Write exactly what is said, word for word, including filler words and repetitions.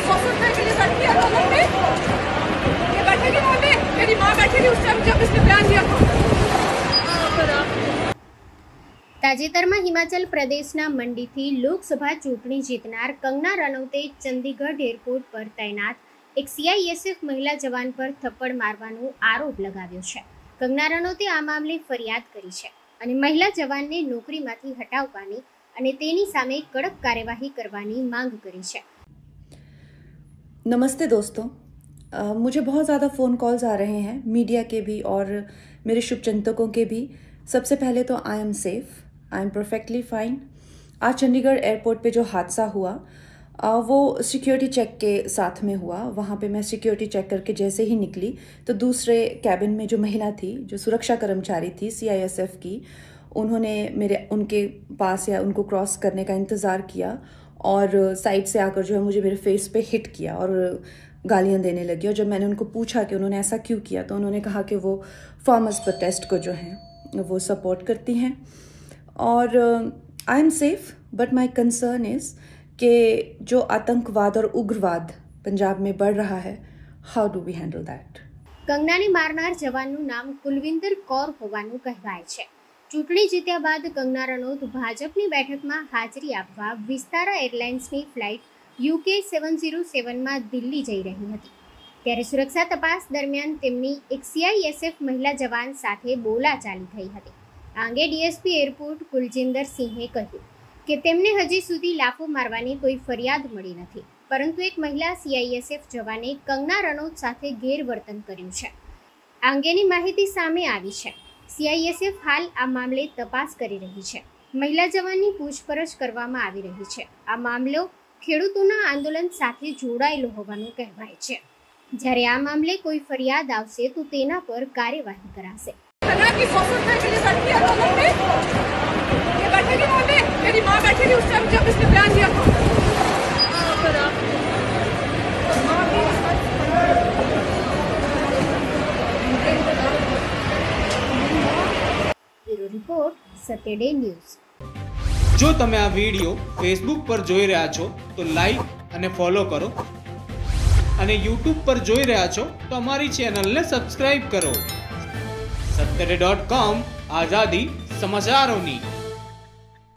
सौ रुपए के लिए बैठी है दोनों पे। ये बैठेगी वहाँ पे, मेरी माँ बैठी थी उस टाइम जब इसने बयान दिया था। તાજેતરમાં હિમાચલ પ્રદેશના મંડીથી લોકસભા ચૂંટણી જીતનાર કંગના રનૌતે ચંદીગઢ એરપોર્ટ પર તૈનાત એક સીઆઈએસએફ મહિલા જવાન પર થપ્પડ મારવાનો આરોપ લગાવ્યો છે. કંગના રનૌતે આ મામલે ફરિયાદ કરી છે અને મહિલા જવાનને નોકરીમાંથી હટાવવાની અને તેની સામે કડક કાર્યવાહી કરવાની માંગ કરી છે. नमस्ते दोस्तों, uh, मुझे बहुत ज़्यादा फ़ोन कॉल्स आ रहे हैं, मीडिया के भी और मेरे शुभचिंतकों के भी. सबसे पहले तो I am safe, I am perfectly fine. आज चंडीगढ़ एयरपोर्ट पे जो हादसा हुआ uh, वो सिक्योरिटी चेक के साथ में हुआ. वहाँ पे मैं सिक्योरिटी चेक करके जैसे ही निकली तो दूसरे कैबिन में जो महिला थी, जो सुरक्षा कर्मचारी थी सीआईएसएफ की, उन्होंने मेरे उनके पास या उनको क्रॉस करने का इंतज़ार किया और साइड से आकर जो है मुझे मेरे फेस पे हिट किया और गालियाँ देने लगी. और जब मैंने उनको पूछा कि उन्होंने ऐसा क्यों किया तो उन्होंने कहा कि वो फार्मर्स प्रोटेस्ट को जो है वो सपोर्ट करती हैं. और I am safe but my concern is कि जो आतंकवाद और उग्रवाद पंजाब में बढ़ रहा है, how do we handle that. કંગનાને મારનાર જવાનનું નામ કુલવિંદર કૌર હોવાનું કહેવાય છે. ચૂંટણી જીત્યા બાદ કંગના રનૌત ભાજપની બેઠકમાં હાજરી આપવા વિસ્તારા એરલાઇન્સની ફ્લાઇટ યુકે સેવન ઝીરો સેવનમાં દિલ્હી જઈ રહી હતી. ત્યારે સુરક્ષા તપાસ દરમિયાન તેમની એક સીઆઈએસએફ મહિલા જવાન સાથે બોલાચાલી થઈ હતી. આ અંગે ડીએસપી એરપોર્ટ કુલજિંદર સિંહે કહ્યું કે તેમને હજી સુધી લાફો મારવાની કોઈ ફરિયાદ મળી નથી, પરંતુ એક મહિલા સીઆઈએસએફ જવાને કંગના રનૌત સાથે ગેરવર્તન કર્યું છે. આ અંગેની માહિતી સામે આવી છે. સીઆઈએસએફ હાલ આ મામલે તપાસ કરી રહી છે. મહિલા જવાનની પૂછપરછ કરવામાં આવી રહી છે. આ મામલો ખેડૂતોના આંદોલન સાથે જોડાયેલો હોવાનું કહેવાય છે. જ્યારે આ મામલે કોઈ ફરિયાદ આવશે તો તેના પર કાર્યવાહી કરાશે. सौ रुपए के लिए बैठी है दोनों पे। ये बैठेगी वहाँ पे, मेरी माँ बैठी थी उस टाइम जब इसने बयान दिया था. Bureau report Satyaday news. જો તમે આ વિડીયો ફેસબુક પર જોઈ રહ્યા છો તો લાઈક અને ફોલો કરો અને યુટ્યુબ પર જોઈ રહ્યા છો તો અમારી ચેનલને સબસ્ક્રાઇબ કરો. સત્તરે ડોટ કોમ, આઝાદી સમાચારોની.